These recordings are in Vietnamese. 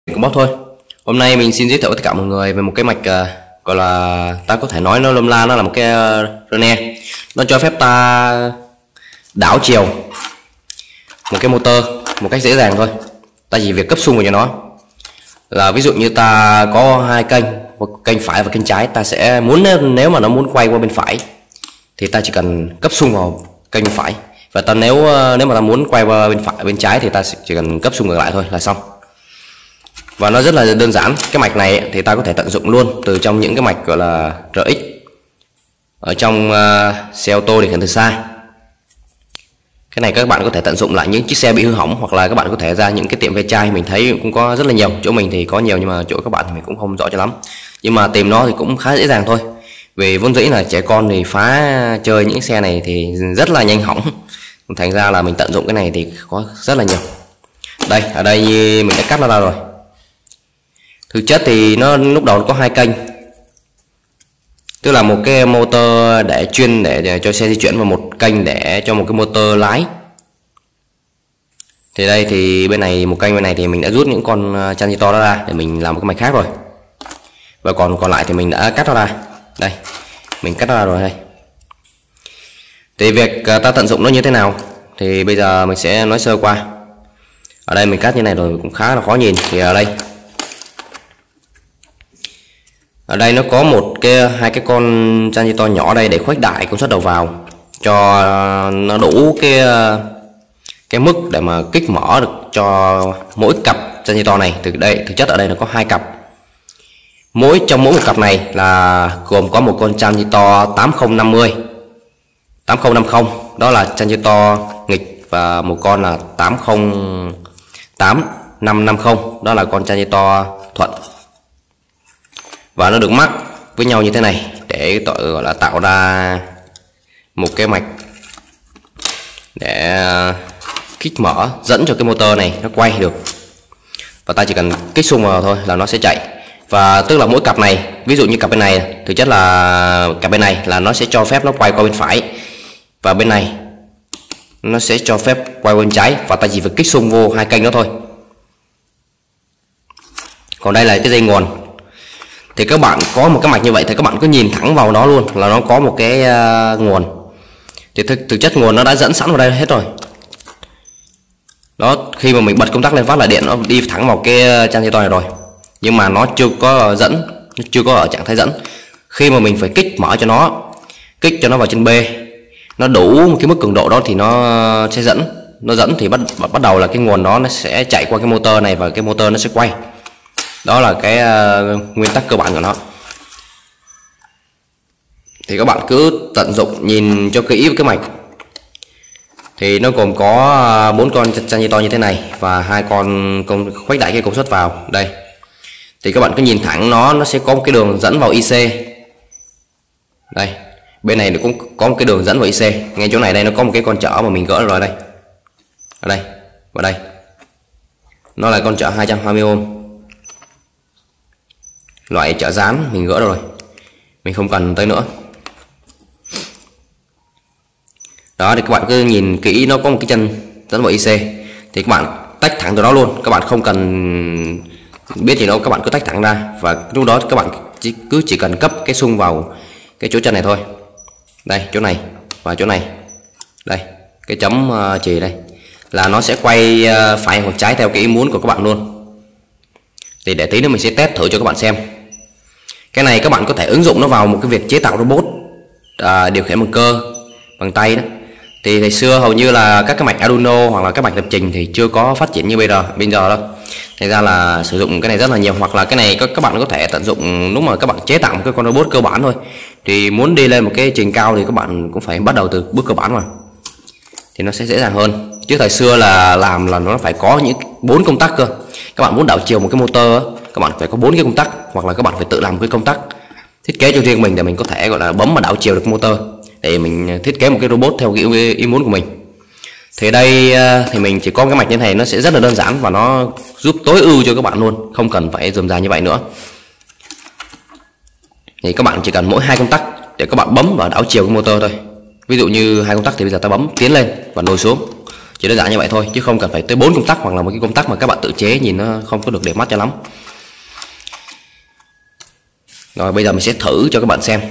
Cũng bóc thôi. Hôm nay mình xin giới thiệu với tất cả mọi người về một cái mạch gọi là ta có thể nói nó lâm la, nó là một cái Rene. Nó cho phép ta đảo chiều một cái motor một cách dễ dàng thôi. Ta chỉ việc cấp xung vào cho nó. Là ví dụ như ta có hai kênh, một kênh phải và kênh trái, ta sẽ muốn nếu mà nó muốn quay qua bên phải thì ta chỉ cần cấp xung vào kênh phải, và nếu mà ta muốn quay qua bên trái thì ta chỉ cần cấp xung ngược lại thôi là xong. Và nó rất là đơn giản. Cái mạch này thì ta có thể tận dụng luôn từ trong những cái mạch gọi là RX ở trong xe ô tô điều khiển từ xa. Cái này các bạn có thể tận dụng lại những chiếc xe bị hư hỏng, hoặc là các bạn có thể ra những cái tiệm ve chai. Mình thấy cũng có rất là nhiều, chỗ mình thì có nhiều nhưng mà chỗ các bạn thì mình cũng không rõ cho lắm. Nhưng mà tìm nó thì cũng khá dễ dàng thôi, vì vốn dĩ là trẻ con thì phá chơi những xe này thì rất là nhanh hỏng. Thành ra là mình tận dụng cái này thì có rất là nhiều. Đây, ở đây mình đã cắt nó ra rồi. Thực chất thì nó lúc đầu nó có hai kênh, tức là một cái motor để chuyên để cho xe di chuyển và một kênh để cho một cái motor lái. Thì đây thì bên này một kênh, bên này thì mình đã rút những con transistor đó ra để mình làm một cái mạch khác rồi, và còn lại thì mình đã cắt nó ra. Đây, mình cắt nó ra rồi. Đây thì việc ta tận dụng nó như thế nào thì bây giờ mình sẽ nói sơ qua. Ở đây mình cắt như này rồi cũng khá là khó nhìn. Thì ở đây nó có hai cái con transistor nhỏ đây để khuếch đại công suất đầu vào cho nó đủ cái mức để mà kích mở được cho mỗi cặp transistor này. Từ đây thực chất ở đây nó có hai cặp, trong mỗi một cặp này là gồm có một con transistor 8050 đó là transistor nghịch, và một con là 808550 đó là con transistor thuận. Và nó được mắc với nhau như thế này để gọi là tạo ra một cái mạch để kích mở dẫn cho cái motor này nó quay được. Và ta chỉ cần kích xung vào thôi là nó sẽ chạy. Và tức là mỗi cặp này, ví dụ như cặp bên này, thực chất là cặp bên này là nó sẽ cho phép nó quay qua bên phải, và bên này nó sẽ cho phép quay qua bên trái, và ta chỉ việc kích xung vô hai kênh đó thôi. Còn đây là cái dây nguồn. Thì các bạn có một cái mạch như vậy thì các bạn cứ nhìn thẳng vào nó luôn là nó có một cái nguồn. Thì thực chất nguồn nó đã dẫn sẵn vào đây hết rồi. Đó, khi mà mình bật công tắc lên phát là điện nó đi thẳng vào cái transistor này rồi. Nhưng mà nó chưa có dẫn, nó chưa có ở trạng thái dẫn. Khi mà mình phải kích mở cho nó, kích cho nó vào chân B, nó đủ một cái mức cường độ đó thì nó sẽ dẫn. Nó dẫn thì bắt đầu là cái nguồn đó nó sẽ chạy qua cái motor này và cái motor nó sẽ quay. Đó là cái nguyên tắc cơ bản của nó. Thì các bạn cứ tận dụng nhìn cho kỹ với cái mạch. Thì nó gồm có 4 con transistor như thế này và hai con khuếch đại cái công suất vào đây. Thì các bạn cứ nhìn thẳng nó sẽ có một cái đường dẫn vào IC. Đây, bên này cũng có một cái đường dẫn vào IC. Ngay chỗ này đây nó có một cái con chở mà mình gỡ rồi đây. Ở đây và đây. Nó là con chở 220 ohm. Loại chở dán mình gỡ rồi, mình không cần tới nữa. Đó thì các bạn cứ nhìn kỹ, nó có một cái chân dẫn vào IC thì các bạn tách thẳng từ đó luôn. Các bạn không cần biết gì đâu, các bạn cứ tách thẳng ra, và lúc đó các bạn chỉ cần cấp cái xung vào cái chỗ chân này thôi. Đây, chỗ này và chỗ này. Đây, cái chấm chì đây là nó sẽ quay phải hoặc trái theo cái ý muốn của các bạn luôn. Thì để tí nữa mình sẽ test thử cho các bạn xem. Cái này các bạn có thể ứng dụng nó vào một cái việc chế tạo robot điều khiển bằng cơ, bằng tay đó. Thì ngày xưa hầu như là các cái mạch Arduino hoặc là các mạch lập trình thì chưa có phát triển như bây giờ đâu. Thành ra là sử dụng cái này rất là nhiều. Hoặc là cái này các bạn có thể tận dụng lúc mà các bạn chế tạo một cái con robot cơ bản thôi. Thì muốn đi lên một cái trình cao thì các bạn cũng phải bắt đầu từ bước cơ bản mà, thì nó sẽ dễ dàng hơn. Chứ thời xưa là làm là nó phải có những 4 công tắc cơ. Các bạn muốn đảo chiều một cái motor các bạn phải có 4 cái công tắc, hoặc là các bạn phải tự làm cái công tắc thiết kế cho riêng mình để mình có thể gọi là bấm mà đảo chiều được motor, để mình thiết kế một cái robot theo cái ý muốn của mình. Thì đây thì mình chỉ có cái mạch như thế này, nó sẽ rất là đơn giản và nó giúp tối ưu cho các bạn luôn, không cần phải rườm rà như vậy nữa. Thì các bạn chỉ cần mỗi 2 công tắc để các bạn bấm và đảo chiều cái motor thôi. Ví dụ như 2 công tắc thì bây giờ ta bấm tiến lên và lùi xuống chỉ đơn giản như vậy thôi, chứ không cần phải tới 4 công tắc hoặc là một cái công tắc mà các bạn tự chế nhìn nó không có được đẹp mắt cho lắm. Rồi bây giờ mình sẽ thử cho các bạn xem.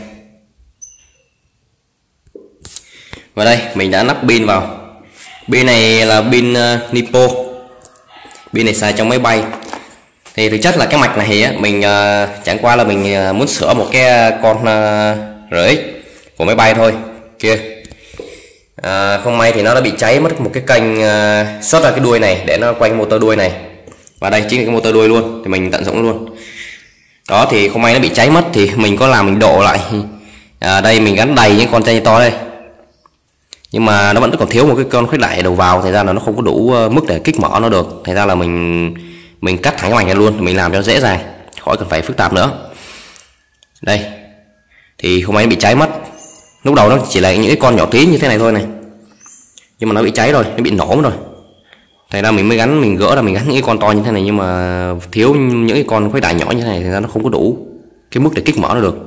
Và đây mình đã lắp pin vào. Pin này là pin Nipo. Pin này xài trong máy bay. Thì thực chất là cái mạch này á, mình chẳng qua là mình muốn sửa một cái con RX của máy bay thôi. Kia không may thì nó đã bị cháy mất một cái kênh xuất ra cái đuôi này để nó quanh motor đuôi này. Và đây chính là cái motor đuôi luôn, thì mình tận dụng luôn. Đó thì không may nó bị cháy mất thì mình có làm mình độ lại. Đây mình gắn đầy những con tay to đây. Nhưng mà nó vẫn còn thiếu một cái con khuếch đại đầu vào, thành ra là nó không có đủ mức để kích mở nó được. Thành ra là mình cắt thẳng cái mạch này luôn, mình làm cho dễ dàng, khỏi cần phải phức tạp nữa. Đây thì không may nó bị cháy mất. Lúc đầu nó chỉ là những cái con nhỏ tí như thế này thôi này, nhưng mà nó bị cháy rồi, nó bị nổ rồi. Thành ra mình mới gắn, mình gỡ ra mình gắn những cái con to như thế này, nhưng mà thiếu những cái con khuếch đại nhỏ như thế này, thành ra nó không có đủ cái mức để kích mở nó được.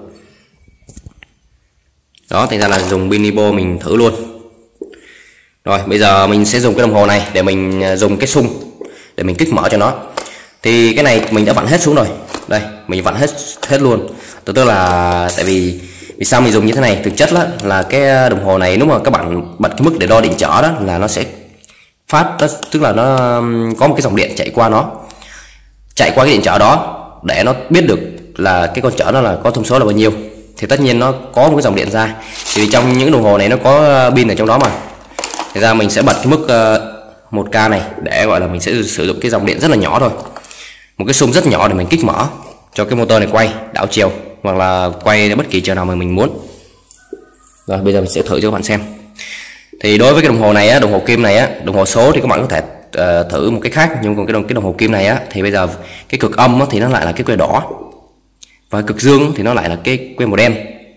Đó, thành ra là dùng pin Nipo mình thử luôn. Rồi bây giờ mình sẽ dùng cái đồng hồ này để mình dùng cái xung để mình kích mở cho nó. Thì cái này mình đã vặn hết xuống rồi. Đây mình vặn hết luôn. Tức là tại vì sao mình dùng như thế này, thực chất là cái đồng hồ này lúc mà các bạn bật cái mức để đo điện trở đó là nó sẽ phát, tức là nó có một cái dòng điện chạy qua chạy qua cái điện trở đó để nó biết được là cái con trở nó là có thông số là bao nhiêu. Thì tất nhiên nó có một cái dòng điện ra, thì trong những đồng hồ này nó có pin ở trong đó mà. Thì ra mình sẽ bật cái mức 1K này để gọi là mình sẽ sử dụng cái dòng điện rất là nhỏ thôi, một cái xung rất nhỏ để mình kích mở cho cái motor này quay đảo chiều hoặc là quay bất kỳ chiều nào mà mình muốn. Rồi bây giờ mình sẽ thử cho các bạn xem. Thì đối với cái đồng hồ này á, đồng hồ kim này á, đồng hồ số thì các bạn có thể thử một cái khác, nhưng còn cái đồng hồ kim này á thì bây giờ cái cực âm á, thì nó lại là cái que đỏ, và cực dương thì nó lại là cái que màu đen.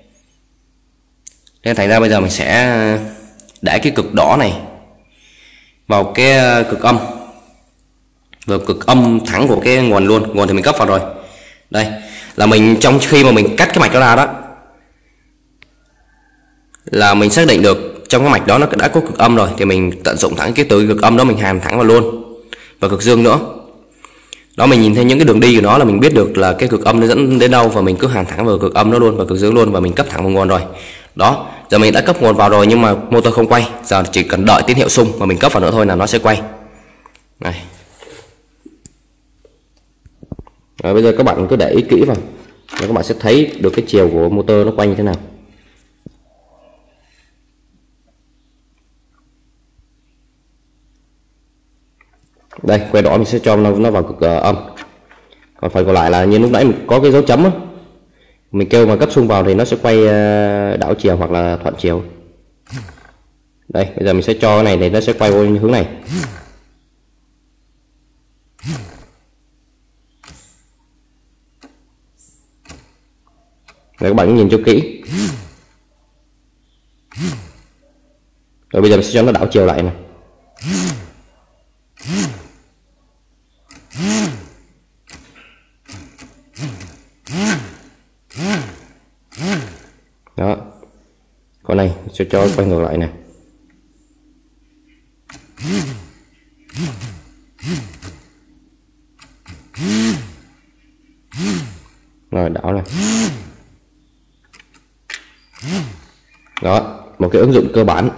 Nên thành ra bây giờ mình sẽ để cái cực đỏ này vào cái cực âm, vào cực âm thẳng của cái nguồn luôn. Nguồn thì mình cấp vào rồi. Đây là mình trong khi mà mình cắt cái mạch đó ra đó là mình xác định được trong cái mạch đó nó đã có cực âm rồi, thì mình tận dụng thẳng cái từ cực âm đó mình hàn thẳng vào luôn, và cực dương nữa. Đó, mình nhìn thấy những cái đường đi của nó là mình biết được là cái cực âm nó dẫn đến đâu, và mình cứ hàn thẳng vào cực âm đó luôn và cực dương luôn, và mình cấp thẳng vào nguồn rồi. Đó, giờ mình đã cấp nguồn vào rồi nhưng mà motor không quay, giờ chỉ cần đợi tín hiệu xung mà mình cấp vào nữa thôi là nó sẽ quay. Này. Rồi bây giờ các bạn cứ để ý kỹ vào, các bạn sẽ thấy được cái chiều của motor nó quay như thế nào. Đây, que đỏ mình sẽ cho nó vào cực âm. Còn phần còn lại là như lúc nãy mình có cái dấu chấm á, mình kêu mà cấp xung vào thì nó sẽ quay đảo chiều hoặc là thuận chiều. Đây bây giờ mình sẽ cho cái này thì nó sẽ quay vô hướng này. Rồi các bạn nhìn cho kỹ. Rồi bây giờ mình sẽ cho nó đảo chiều lại này. Đó, con này sẽ cho quay ngược lại nè. Rồi đảo này. Đó, một cái ứng dụng cơ bản.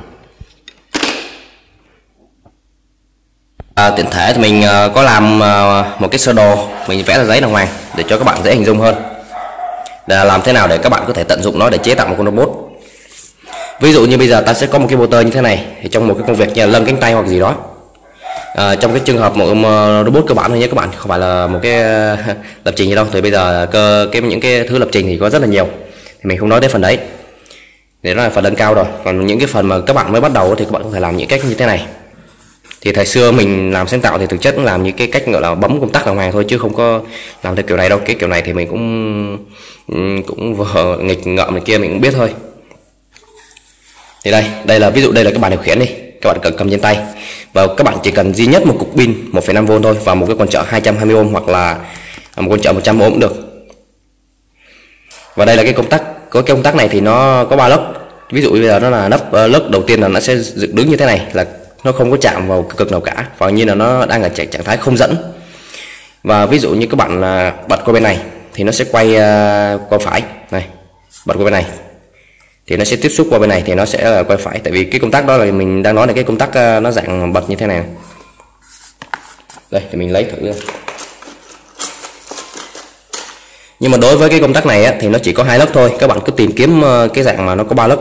Tiện thể thì mình có làm một cái sơ đồ, mình vẽ ra giấy đàng hoàng để cho các bạn dễ hình dung hơn. Để làm thế nào để các bạn có thể tận dụng nó để chế tạo một con robot. Ví dụ như bây giờ ta sẽ có một cái motor như thế này, thì trong một cái công việc như là lâng cánh tay hoặc gì đó, trong cái trường hợp một robot cơ bản thôi nhé các bạn, không phải là một cái lập trình gì đâu. Thì bây giờ những cái thứ lập trình thì có rất là nhiều, thì mình không nói tới phần đấy, để nó là phần nâng cao rồi. Còn những cái phần mà các bạn mới bắt đầu thì các bạn có thể làm những cách như thế này. Thì thời xưa mình làm sáng tạo thì thực chất cũng làm những cái cách gọi là bấm công tắc đàng hoàng thôi, chứ không có làm theo kiểu này đâu. Cái kiểu này thì mình cũng vừa nghịch ngợm này kia mình cũng biết thôi. Thì đây là ví dụ, đây là cái bàn điều khiển đi, các bạn cần cầm trên tay, và các bạn chỉ cần duy nhất một cục pin 1,5V thôi và một cái con chợ 220 ohm hoặc là một con chợ 100 ohm cũng được. Và đây là cái công tắc, có cái công tắc này thì nó có 3 lớp. Ví dụ bây giờ nó là lớp đầu tiên là nó sẽ dựng đứng như thế này, là nó không có chạm vào cực nào cả, và như là nó đang ở trạng thái không dẫn. Và ví dụ như các bạn bật qua bên này thì nó sẽ quay qua phải này, bật qua bên này thì nó sẽ tiếp xúc qua bên này thì nó sẽ quay phải, tại vì cái công tắc đó là mình đang nói là cái công tắc nó dạng bật như thế này. Đây thì mình lấy thử. Nhưng mà đối với cái công tắc này thì nó chỉ có 2 lớp thôi, các bạn cứ tìm kiếm cái dạng mà nó có 3 lớp.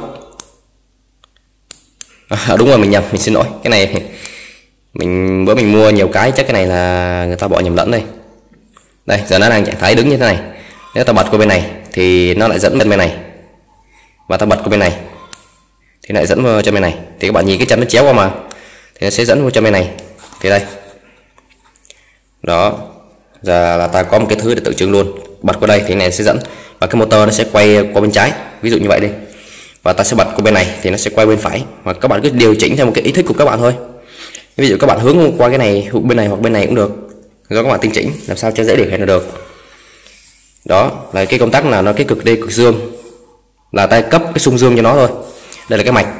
Đúng rồi, mình nhầm, mình xin lỗi. Cái này bữa mình mua nhiều cái, chắc cái này là người ta bỏ nhầm lẫn đây. Đây, giờ nó đang trạng thái đứng như thế này. Nếu ta bật qua bên này thì nó lại dẫn bên này, và ta bật qua bên này thì lại dẫn vào cho bên này. Thì các bạn nhìn cái chân nó chéo qua mà, thì nó sẽ dẫn vào cho bên này. Thì đây, đó, giờ là ta có một cái thứ để tượng trưng luôn. Bật qua đây thì này sẽ dẫn, và cái motor nó sẽ quay qua bên trái, ví dụ như vậy đi. Và ta sẽ bật qua bên này thì nó sẽ quay bên phải, và các bạn cứ điều chỉnh theo một cái ý thích của các bạn thôi. Ví dụ các bạn hướng qua cái này bên này hoặc bên này cũng được, do các bạn tinh chỉnh làm sao cho dễ điều khiển được. Đó là cái công tắc là nó cái cực D cực dương, là ta cấp cái xung dương cho nó thôi. Đây là cái mạch,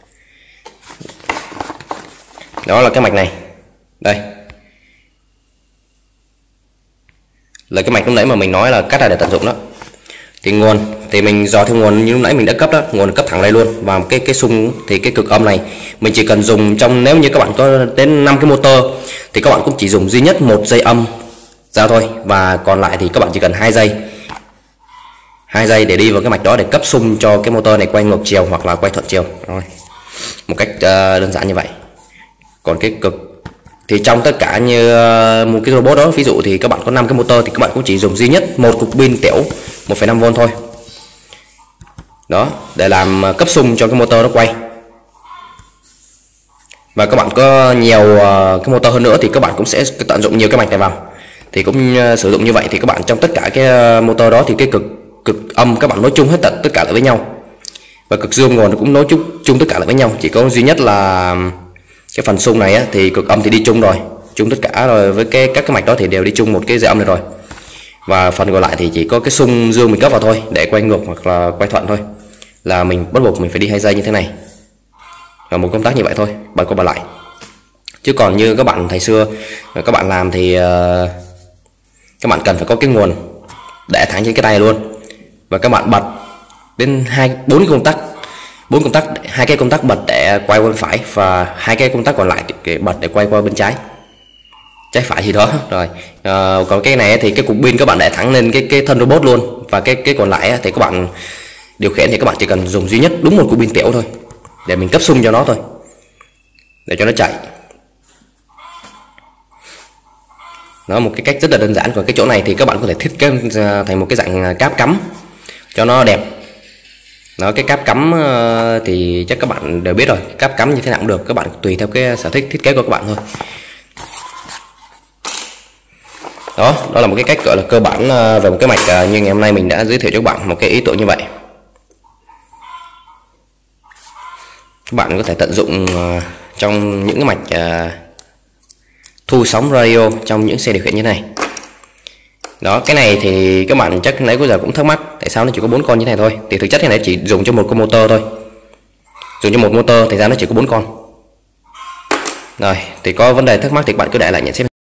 đó là cái mạch này, đây là cái mạch lúc nãy mà mình nói là cắt ra để tận dụng đó. Thì nguồn thì mình dò theo nguồn như lúc nãy mình đã cấp đó, nguồn cấp thẳng đây luôn. Và cái xung thì cái cực âm này mình chỉ cần dùng trong, nếu như các bạn có đến 5 cái motor thì các bạn cũng chỉ dùng duy nhất 1 dây âm ra thôi, và còn lại thì các bạn chỉ cần 2 giây để đi vào cái mạch đó để cấp xung cho cái motor này quay ngược chiều hoặc là quay thuận chiều. Rồi, một cách đơn giản như vậy. Còn cái cực thì trong tất cả như một cái robot đó, ví dụ thì các bạn có 5 cái motor thì các bạn cũng chỉ dùng duy nhất một cục pin tiểu 1,5V thôi. Đó, để làm cấp xung cho cái motor nó quay. Và các bạn có nhiều cái motor hơn nữa thì các bạn cũng sẽ tận dụng nhiều cái mạch này vào. Thì cũng sử dụng như vậy thì các bạn trong tất cả cái motor đó thì cái cực âm các bạn nối chung hết tất cả lại với nhau. Và cực dương nguồn cũng nối chung tất cả lại với nhau. Chỉ có duy nhất là cái phần xung này thì cực âm thì đi chung rồi, chung tất cả rồi, với các cái mạch đó thì đều đi chung một cái dây âm này rồi. Và phần còn lại thì chỉ có cái xung dương mình cấp vào thôi, để quay ngược hoặc là quay thuận thôi, là mình bắt buộc mình phải đi 2 giây như thế này. Và một công tắc như vậy thôi, bật qua bật lại. Chứ còn như các bạn thời xưa các bạn làm thì các bạn cần phải có cái nguồn để thẳng trên cái tay luôn, và các bạn bật đến 4 công tắc, 2 cái công tắc bật để quay qua bên phải, và 2 cái công tắc còn lại để bật để quay qua bên trái phải gì đó. Rồi còn cái này thì cái cục pin các bạn để thẳng lên cái thân robot luôn, và cái còn lại thì các bạn điều khiển thì các bạn chỉ cần dùng duy nhất đúng một cục pin tiểu thôi để mình cấp xung cho nó thôi, để cho nó chạy. Đó, một cái cách rất là đơn giản. Còn cái chỗ này thì các bạn có thể thiết kế thành một cái dạng cáp cắm cho nó đẹp. Đó, cái cáp cắm thì chắc các bạn đều biết rồi, cáp cắm như thế nào cũng được, các bạn tùy theo cái sở thích thiết kế của các bạn thôi. Đó là một cái cách gọi là cơ bản về một cái mạch như ngày hôm nay mình đã giới thiệu cho các bạn một cái ý tưởng như vậy. Các bạn có thể tận dụng trong những cái mạch thu sóng radio trong những xe điều khiển như thế này. Đó, cái này thì các bạn chắc nãy bây giờ cũng thắc mắc tại sao nó chỉ có 4 con như thế này thôi. Thì thực chất cái này chỉ dùng cho một con motor thôi, dùng cho một motor thì ra nó chỉ có 4 con. Rồi, thì có vấn đề thắc mắc thì các bạn cứ để lại nhận xét.